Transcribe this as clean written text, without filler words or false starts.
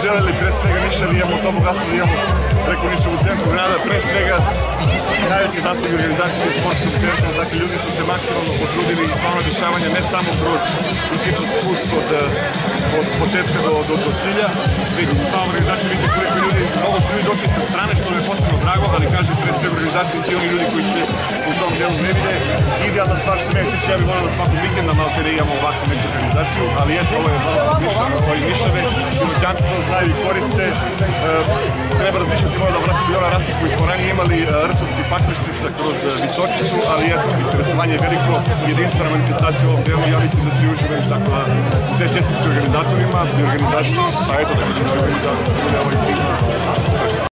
želeli, pre svega Niševi, imamo to bogatstvo da imamo preko Nišev u centru grada, pre svega najveće zasluge organizacije sportskog centra, dakle ljudi su se maksimalno potrudili i sva ona dešavanja ne samo kroz ciklus spust od početka do cilja, već sva organizacija vidite koliko ljudi, mnogo su ljudi došli sa strane, što je posebno drago, ali kažem pre svega organizacije svi oni ljudi koji se u tom delu ne vide. Idealna stvar što mene tiče, ja bih volio da svakog vikenda malo kada imamo ovakvu neku organizaciju, ali eto, ovo je ovo Nišave, Piroćanci to znaju i koriste. Treba razmišljati možda da vratiti ona rasti koji smo ranije imali, Rsovci, Pakraštica kroz Visočicu, ali eto, interesovanje je veliko, jedinstvena manifestacija u ovom delu, ja mislim da svi uživaju, tako da sve čestitke organizatorima i organizaciji, pa eto, da ćemo živjeti da bude ovaj svima.